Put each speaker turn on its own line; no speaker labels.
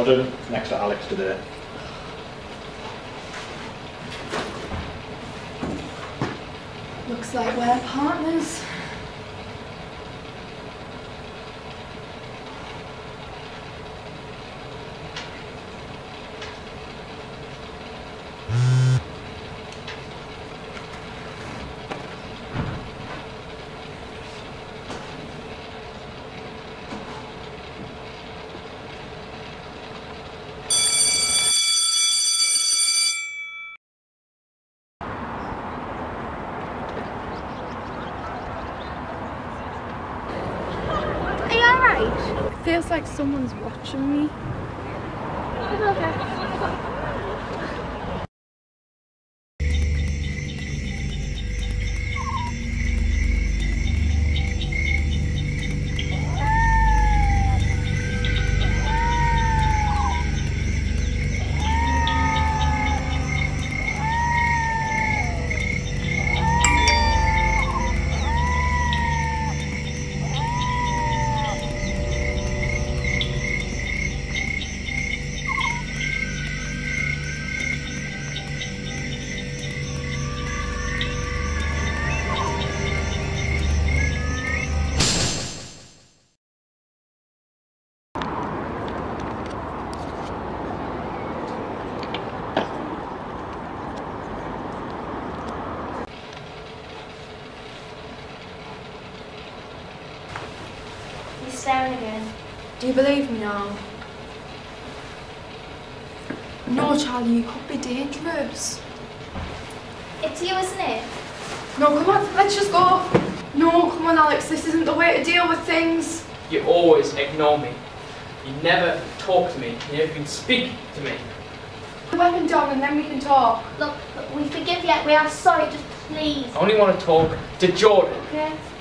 Jordan next to Alex today.
Looks like we're partners. It feels like someone's watching me.
Staring again.
Do you believe me now? No, Charlie, you could be dangerous.
It's you, isn't it?
No, come on, let's just go. No, come on, Alex, this isn't the way to deal with things.
You always ignore me. You never talk to me. You never even speak to me.
Put the weapon down and then we can talk.
Look, we forgive you. We are sorry. Just please.
I only want to talk to Jordan.
Okay.